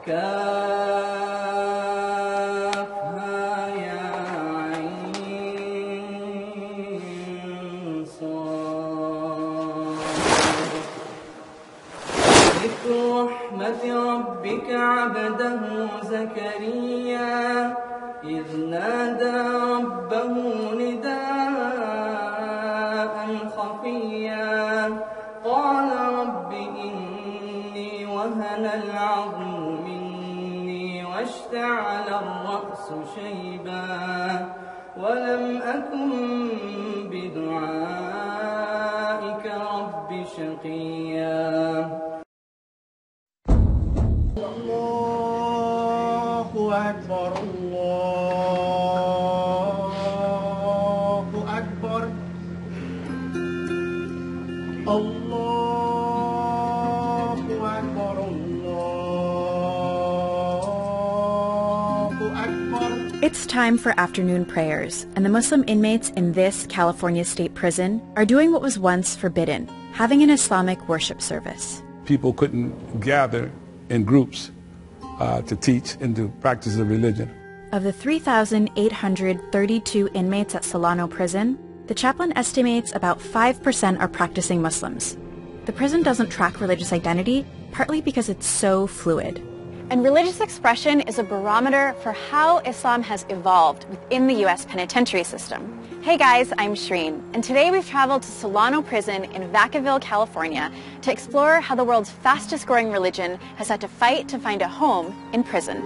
كافها يا عين صاد. ذكر رحمة ربك عبده زكريا إذ نادى ربه نداء خفيا قال رب إني وهن العظم مني واشتعل الرأس شيبا ولم أكن بدعائك رب شقيا. الله أكبر الله أكبر الله أكبر الله أكبر. It's time for afternoon prayers, and the Muslim inmates in this California state prison are doing what was once forbidden, having an Islamic worship service. People couldn't gather in groups to teach and to practice the religion. Of the 3,832 inmates at Solano Prison, the chaplain estimates about 5% are practicing Muslims. The prison doesn't track religious identity, partly because it's so fluid. And religious expression is a barometer for how Islam has evolved within the U.S. penitentiary system. Hey guys, I'm Shreen, and today we've traveled to Solano Prison in Vacaville, California to explore how the world's fastest growing religion has had to fight to find a home in prison.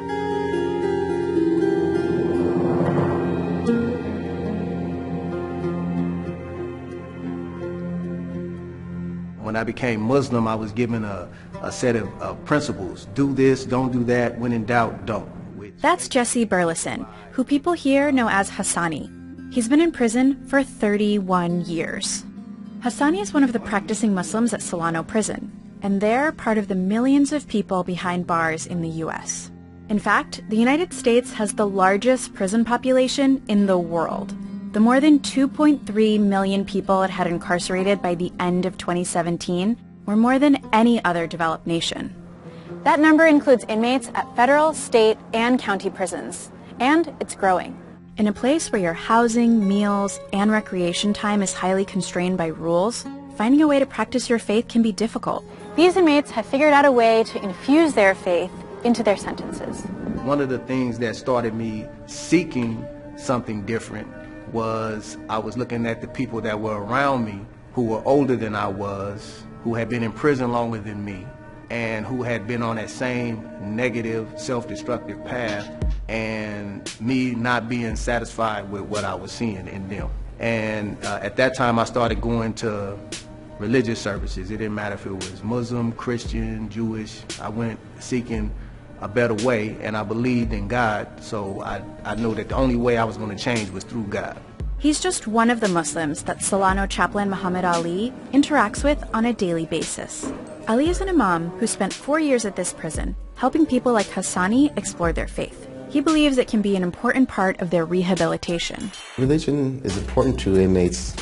When I became Muslim, I was given a set of principles. Do this, don't do that. When in doubt, don't. That's Jesse Burleson, who people here know as Hassani. He's been in prison for 31 years. Hassani is one of the practicing Muslims at Solano Prison, and they're part of the millions of people behind bars in the U.S. In fact, the United States has the largest prison population in the world. The more than 2.3 million people it had incarcerated by the end of 2017 were more than any other developed nation. That number includes inmates at federal, state, and county prisons, and it's growing. In a place where your housing, meals, and recreation time is highly constrained by rules, finding a way to practice your faith can be difficult. These inmates have figured out a way to infuse their faith into their sentences. One of the things that started me seeking something different was I was looking at the people that were around me who were older than I was, who had been in prison longer than me, and who had been on that same negative, self-destructive path, and me not being satisfied with what I was seeing in them. And at that time I started going to religious services. It didn't matter if it was Muslim, Christian, Jewish. I went seeking a better way, and I believed in God, so I knew that the only way I was going to change was through God. He's just one of the Muslims that Solano chaplain Muhammad Ali interacts with on a daily basis. Ali is an imam who spent 4 years at this prison, helping people like Hassani explore their faith. He believes it can be an important part of their rehabilitation. Religion is important to inmates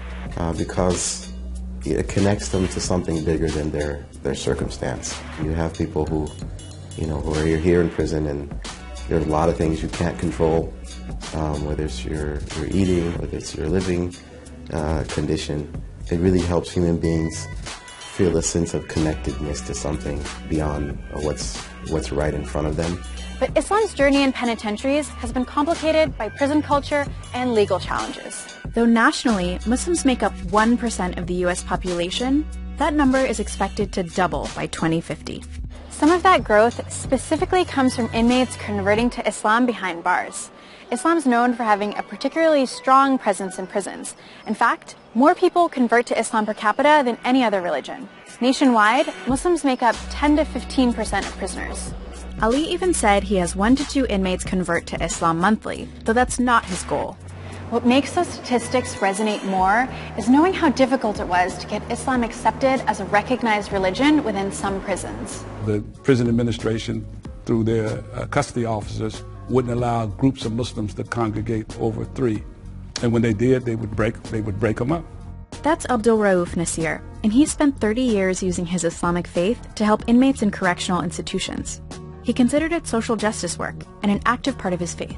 because it connects them to something bigger than their circumstance. You have people who are here in prison, and there are a lot of things you can't control, whether it's your eating, whether it's your living condition. It really helps human beings feel a sense of connectedness to something beyond what's right in front of them. But Islam's journey in penitentiaries has been complicated by prison culture and legal challenges. Though nationally, Muslims make up 1% of the U.S. population, that number is expected to double by 2050. Some of that growth specifically comes from inmates converting to Islam behind bars. Islam's known for having a particularly strong presence in prisons. In fact, more people convert to Islam per capita than any other religion. Nationwide, Muslims make up 10 to 15% of prisoners. Ali even said he has 1 to 2 inmates convert to Islam monthly, though that's not his goal. What makes those statistics resonate more is knowing how difficult it was to get Islam accepted as a recognized religion within some prisons. The prison administration, through their custody officers, wouldn't allow groups of Muslims to congregate over 3. And when they did, they would break them up. That's Abdul Rauf Nasir, and he spent 30 years using his Islamic faith to help inmates in correctional institutions. He considered it social justice work and an active part of his faith.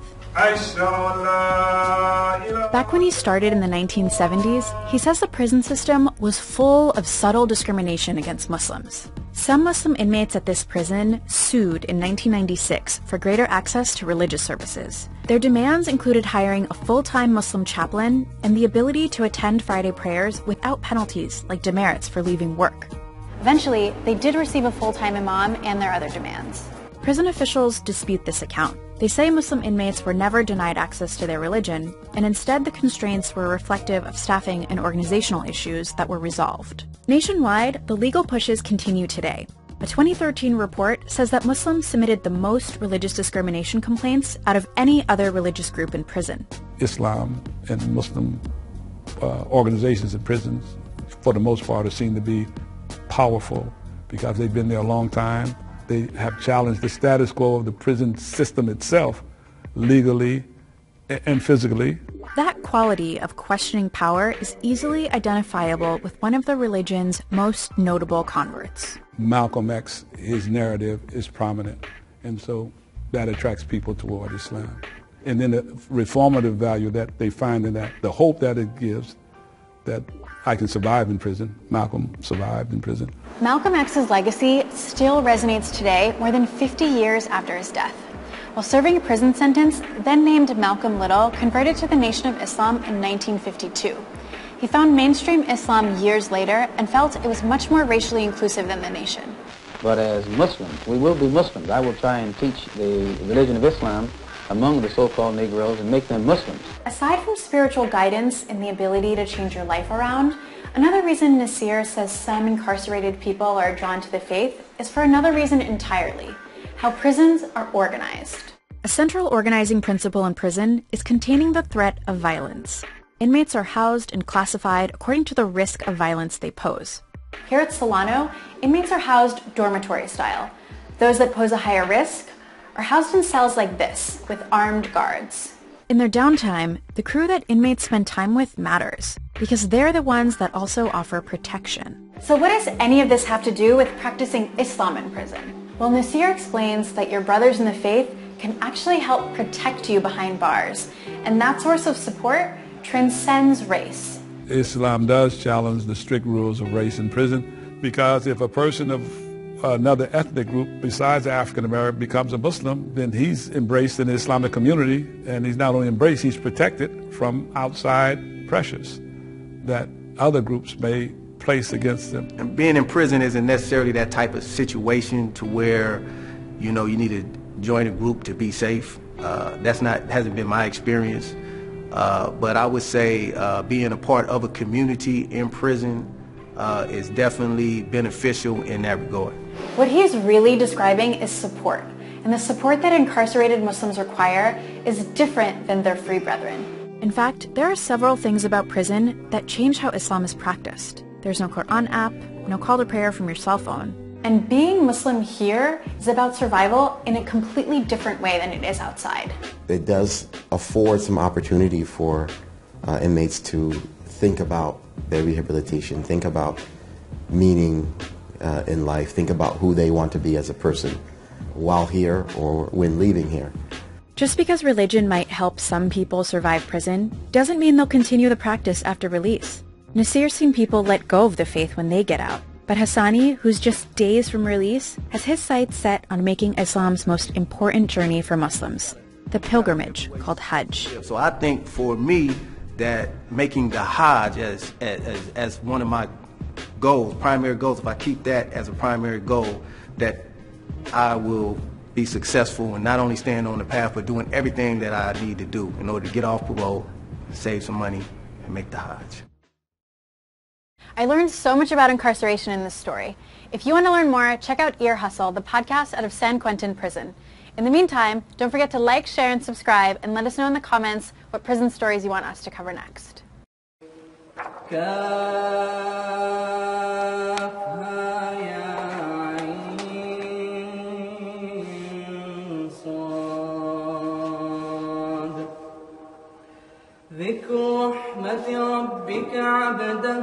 Back when he started in the 1970s, he says the prison system was full of subtle discrimination against Muslims. Some Muslim inmates at this prison sued in 1996 for greater access to religious services. Their demands included hiring a full-time Muslim chaplain and the ability to attend Friday prayers without penalties like demerits for leaving work. Eventually, they did receive a full-time imam and their other demands. Prison officials dispute this account. They say Muslim inmates were never denied access to their religion, and instead the constraints were reflective of staffing and organizational issues that were resolved. Nationwide, the legal pushes continue today. A 2013 report says that Muslims submitted the most religious discrimination complaints out of any other religious group in prison. Islam and Muslim organizations in prisons, for the most part, are seen to be powerful because they've been there a long time. They have challenged the status quo of the prison system itself, legally and physically. That quality of questioning power is easily identifiable with one of the religion's most notable converts. Malcolm X, his narrative is prominent, and so that attracts people toward Islam. And then the reformative value that they find in that, the hope that it gives, that I can survive in prison. Malcolm survived in prison. Malcolm X's legacy still resonates today, more than 50 years after his death. While serving a prison sentence, then named Malcolm Little converted to the Nation of Islam in 1952. He found mainstream Islam years later and felt it was much more racially inclusive than the nation. But as Muslims, we will be Muslims. I will try and teach the religion of Islam among the so-called Negroes and make them Muslims. Aside from spiritual guidance and the ability to change your life around, another reason Nasir says some incarcerated people are drawn to the faith is for another reason entirely: how prisons are organized. A central organizing principle in prison is containing the threat of violence. Inmates are housed and classified according to the risk of violence they pose. Here at Solano, inmates are housed dormitory style. Those that pose a higher risk are housed in cells like this, with armed guards. In their downtime, the crew that inmates spend time with matters, because they're the ones that also offer protection. So what does any of this have to do with practicing Islam in prison? Well, Nasir explains that your brothers in the faith can actually help protect you behind bars, and that source of support transcends race. Islam does challenge the strict rules of race in prison, because if a person of another ethnic group besides African American becomes a Muslim, then he's embraced in the Islamic community, and he's not only embraced, he's protected from outside pressures that other groups may place against them. And being in prison isn't necessarily that type of situation to where, you need to join a group to be safe. Hasn't been my experience. But I would say being a part of a community in prison is definitely beneficial in that regard. What he's really describing is support, and the support that incarcerated Muslims require is different than their free brethren. In fact, there are several things about prison that change how Islam is practiced. There's no Quran app, no call to prayer from your cell phone. And being Muslim here is about survival in a completely different way than it is outside. It does afford some opportunity for inmates to think about their rehabilitation, think about meaning in life, think about who they want to be as a person while here or when leaving here. Just because religion might help some people survive prison doesn't mean they'll continue the practice after release. Nasir's seen people let go of the faith when they get out. But Hassani, who's just days from release, has his sights set on making Islam's most important journey for Muslims, the pilgrimage called Hajj. So I think for me that making the Hajj as one of my goals, primary goals, if I keep that as a primary goal, that I will be successful in not only staying on the path, but doing everything that I need to do in order to get off parole, save some money, and make the Hajj. I learned so much about incarceration in this story. If you want to learn more, check out Ear Hustle, the podcast out of San Quentin Prison. In the meantime, don't forget to like, share, and subscribe, and let us know in the comments what prison stories you want us to cover next. ذكر رحمة ربك عبده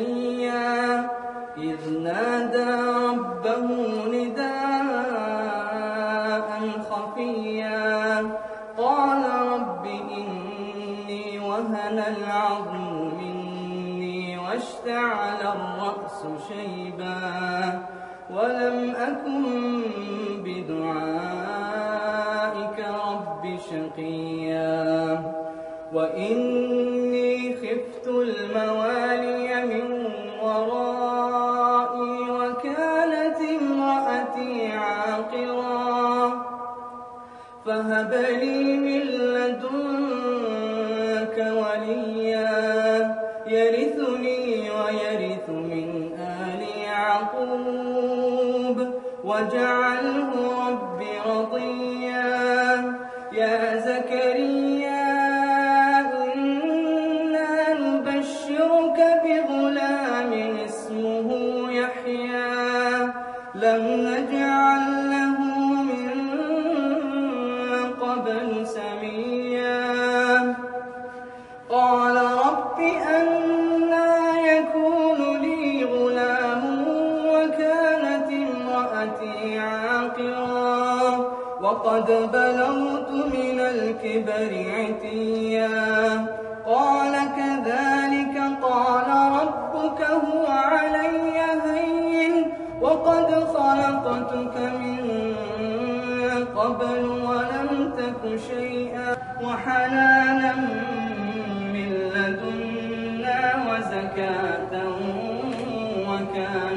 زكريا إذ نادى ربه نداء صفيا قال رب إني وهن العظم مني واشتعل الرأس شيبا ولم أكن بدعائك رب شقيا وإني خفت الموالي من ورائي وكانت امرأتي عاقرا فهب لي من لدنك وليا يرثني ويرث من آل يعقوب واجعله رب رضيا يا زكريا إنا نبشرك بغلام اسمه يحيى لم نجعل له من قبل سميا قال رب أنى يكون لي غلام وكانت امرأتي عاقرا وقد بلغت من الكبر عتيا قال كذلك قال ربك هو علي هين وقد خلقتك من قبل ولم تك شيئا وحنانا من لدنا وزكاة وكان